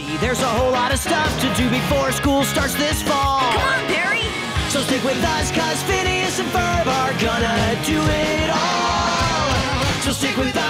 See, there's a whole lot of stuff to do before school starts this fall. Come on, Perry! So stick with us, cause Phineas and Ferb are gonna do it all. So stick with us.